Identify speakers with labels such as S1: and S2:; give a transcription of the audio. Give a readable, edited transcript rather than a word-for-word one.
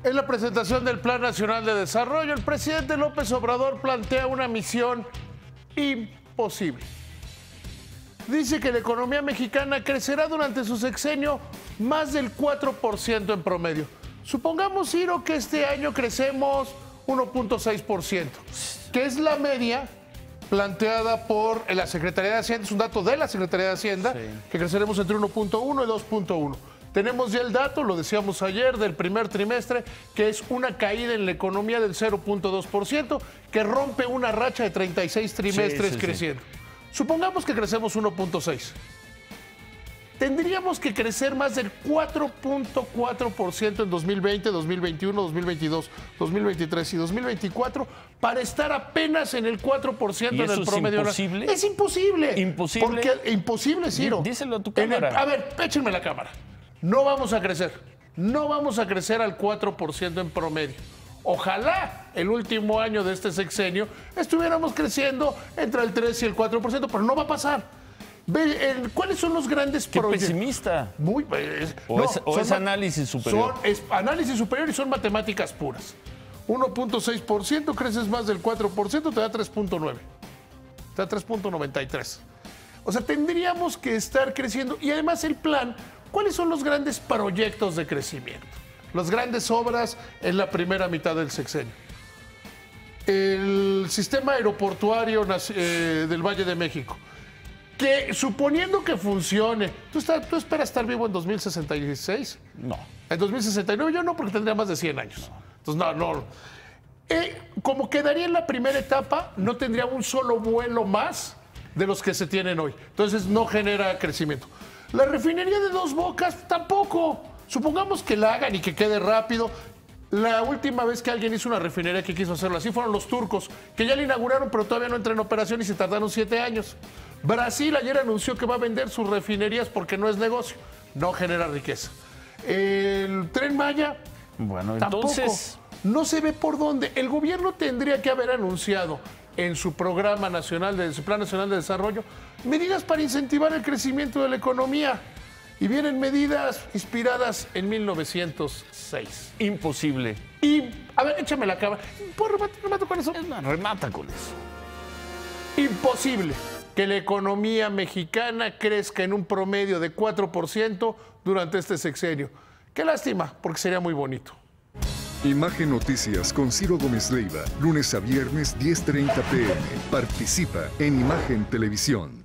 S1: En la presentación del Plan Nacional de Desarrollo, el presidente López Obrador plantea una misión imposible. Dice que la economía mexicana crecerá durante su sexenio más del 4% en promedio. Supongamos, Ciro, que este año crecemos 1.6%, que es la media planteada por la Secretaría de Hacienda, es un dato de la Secretaría de Hacienda, sí, que creceremos entre 1.1 y 2.1. Tenemos ya el dato, lo decíamos ayer, del primer trimestre, que es una caída en la economía del 0.2%, que rompe una racha de 36 trimestres creciendo. Sí. Supongamos que crecemos 1.6. Tendríamos que crecer más del 4.4% en 2020, 2021, 2022, 2023 y 2024 para estar apenas en el 4% en el promedio.
S2: ¿Es imposible?
S1: Es imposible.
S2: ¿Imposible?
S1: Porque, imposible, Ciro.
S2: Díselo a tu cámara.
S1: A ver, échenme la cámara. No vamos a crecer. No vamos a crecer al 4% en promedio. Ojalá el último año de este sexenio estuviéramos creciendo entre el 3 y el 4%, pero no va a pasar. ¿Cuáles son los grandes proyectos?
S2: Qué pesimista.
S1: Muy,
S2: es análisis superior.
S1: Es análisis superior y son matemáticas puras. 1.6%, creces más del 4%, te da 3.9. Te da 3.93. O sea, tendríamos que estar creciendo. Y además el plan, ¿cuáles son los grandes proyectos de crecimiento? Las grandes obras en la primera mitad del sexenio. El sistema aeroportuario del Valle de México, que suponiendo que funcione, ¿tú esperas estar vivo en 2066?
S2: No.
S1: En 2069 yo no, porque tendría más de 100 años. Entonces, no. Como quedaría en la primera etapa, no tendría un solo vuelo más de los que se tienen hoy. Entonces no genera crecimiento. La refinería de Dos Bocas tampoco. Supongamos que la hagan y que quede rápido. La última vez que alguien hizo una refinería que quiso hacerlo así fueron los turcos, que ya la inauguraron, pero todavía no entra en operación y se tardaron 7 años. Brasil ayer anunció que va a vender sus refinerías porque no es negocio, no genera riqueza. El Tren Maya,
S2: bueno,
S1: tampoco.
S2: Entonces
S1: No se ve por dónde. El gobierno tendría que haber anunciado en su programa nacional, su Plan Nacional de Desarrollo, medidas para incentivar el crecimiento de la economía. Y vienen medidas inspiradas en 1906.
S2: Imposible.
S1: Y, a ver, échame la cámara. ¿Puedo rematar con eso?
S2: Remata con eso.
S1: Imposible que la economía mexicana crezca en un promedio de 4% durante este sexenio. Qué lástima, porque sería muy bonito.
S3: Imagen Noticias con Ciro Gómez Leiva, lunes a viernes 10:30 p.m. Participa en Imagen Televisión.